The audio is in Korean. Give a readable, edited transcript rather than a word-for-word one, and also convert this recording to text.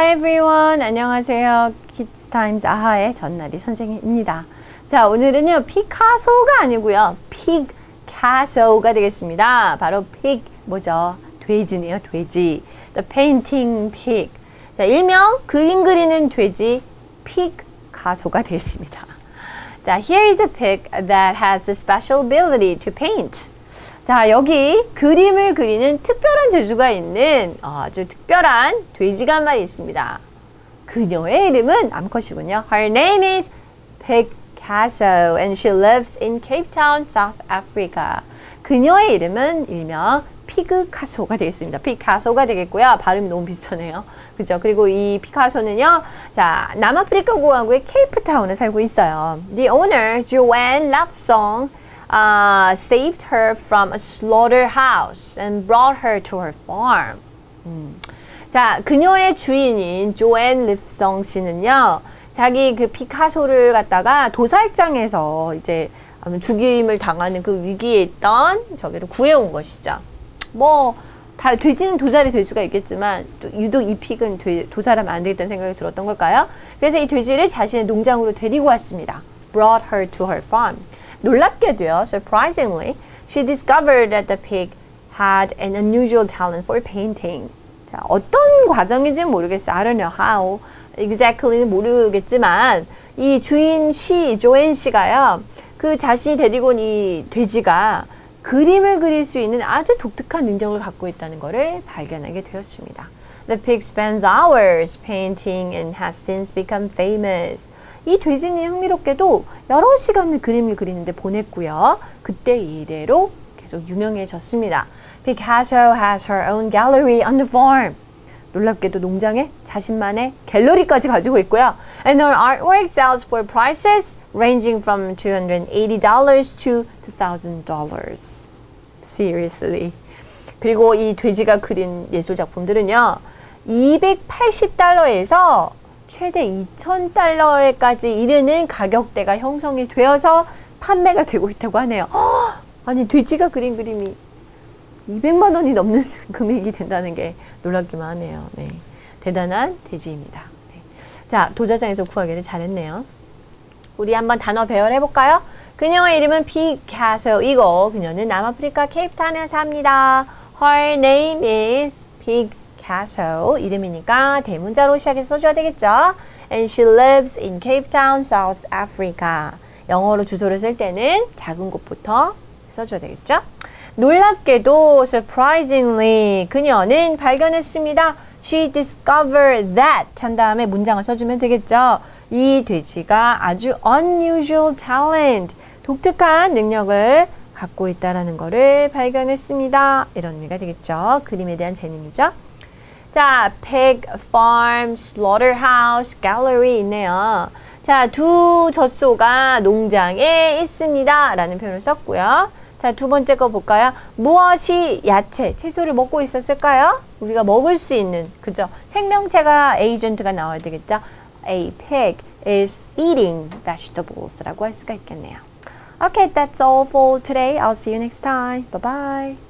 Hi everyone. 안녕하세요. Kids Times 아하의 전나리 선생님입니다. 자, 오늘은요, 피카소가 아니고요, 피카소가 되겠습니다. 바로 pig, 뭐죠? 돼지네요, 돼지. The painting pig. 자, 일명 그림 그리는 돼지, 피카소가 되겠습니다. 자, here is a pig that has the special ability to paint. 자, 여기 그림을 그리는 특별한 재주가 있는 아주 특별한 돼지가 한 마리 있습니다. 그녀의 이름은 암컷이군요. Her name is Picasso and she lives in Cape Town, South Africa. 그녀의 이름은 일명 피그카소가 되겠습니다. 피카소가 되겠고요. 발음이 너무 비슷하네요. 그죠? 그리고 이 피카소는요, 자, 남아프리카 공화국의 케이프타운에 살고 있어요. The owner, Joanne Lapsong, saved her from a slaughterhouse and brought her to her farm. 자, 그녀의 주인인 조앤 립성 씨는요, 자기 그 피카소를 갖다가 도살장에서 이제 죽임을 당하는 그 위기에 있던 저기를 구해온 것이죠. 뭐, 다 돼지는 도살이 될 수가 있겠지만 또 유독 이 픽은 도살하면 안 되겠다는 생각이 들었던 걸까요? 그래서 이 돼지를 자신의 농장으로 데리고 왔습니다. Brought her to her farm. 놀랍게도요, surprisingly, she discovered that the pig had an unusual talent for painting. 자, 어떤 과정인지는 모르겠어요. I don't know how exactly는 모르겠지만 이 주인 조앤 씨가요, 그 자신이 데리고 온 이 돼지가 그림을 그릴 수 있는 아주 독특한 능력을 갖고 있다는 것을 발견하게 되었습니다. The pig spends hours painting and has since become famous. 이 돼지는 흥미롭게도 여러 시간을 그림을 그리는데 보냈고요. 그때 이래로 계속 유명해졌습니다. Picasso has her own gallery on the farm. 놀랍게도 농장에 자신만의 갤러리까지 가지고 있고요. And her artwork sells for prices ranging from $280 to $2,000. Seriously. 그리고 이 돼지가 그린 예술 작품들은요, $280에서 최대 $2,000까지 이르는 가격대가 형성이 되어서 판매가 되고 있다고 하네요. 아니, 돼지가 그린 그림이 200만 원이 넘는 금액이 된다는 게 놀랍기만 하네요. 네. 대단한 돼지입니다. 네. 자, 도자장에서 구하기를 잘했네요. 우리 한번 단어 배열해 볼까요? 그녀의 이름은 피카소이고 그녀는 남아프리카 케이프타운에 삽니다. Her name is Picasso. 이름이니까 대문자로 시작해서 써줘야 되겠죠? And she lives in Cape Town, South Africa. 영어로 주소를 쓸 때는 작은 곳부터 써줘야 되겠죠? 놀랍게도 surprisingly 그녀는 발견했습니다. She discovered that 한 다음에 문장을 써주면 되겠죠. 이 돼지가 아주 unusual talent, 독특한 능력을 갖고 있다는 것을 발견했습니다. 이런 의미가 되겠죠. 그림에 대한 재능이죠. 자, pig, farm, slaughterhouse, gallery 있네요. 자, 두 젖소가 농장에 있습니다. 라는 표현을 썼고요. 자, 두 번째 거 볼까요? 무엇이 야채, 채소를 먹고 있었을까요? 우리가 먹을 수 있는, 그죠? 생명체가 에이전트가 나와야 되겠죠? A pig is eating vegetables 라고 할 수가 있겠네요. Okay, that's all for today. I'll see you next time. Bye-bye.